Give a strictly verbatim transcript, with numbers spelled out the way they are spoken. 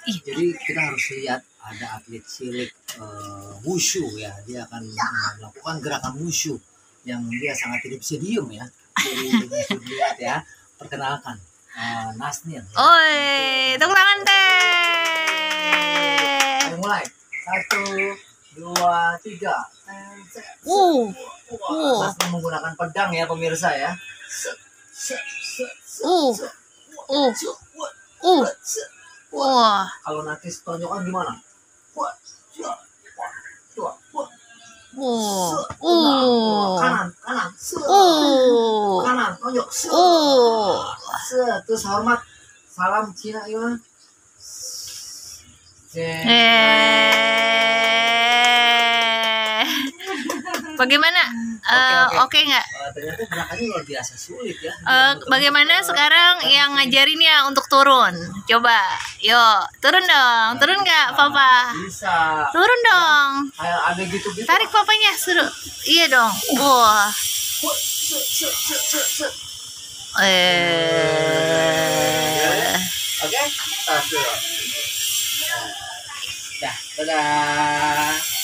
Jadi kita harus lihat ada atlet cilik uh, wushu ya, dia akan melakukan gerakan wushu yang dia sangat tidak bisa diem ya. Jadi lihat ya, perkenalkan uh, Nasnir. Ya. Oi, tepuk tangan teh. Ayo mulai, satu, dua, tiga. Uh, uh. Nasnir menggunakan pedang ya pemirsa ya. Uh, uh, uh. Wah. Kalau nanti tonjokan gimana? Wah. Uh. Kanan, kanan. Uh. Kanan, tonjok. Uh. Terus hormat. Salam Cina gimana? Eh. Bagaimana? Oke nggak? Ternyata gerakannya luar biasa sulit ya. Uh, bagaimana sekarang yang ngajarin ya untuk turun? Coba, yuk turun dong, turun nggak, Papa? Bisa. Turun dong. Ada gitu-gitu. Tarik papanya, suruh. Iya dong. Wah. Eh. Oke, tas dulu. Ya, dadah.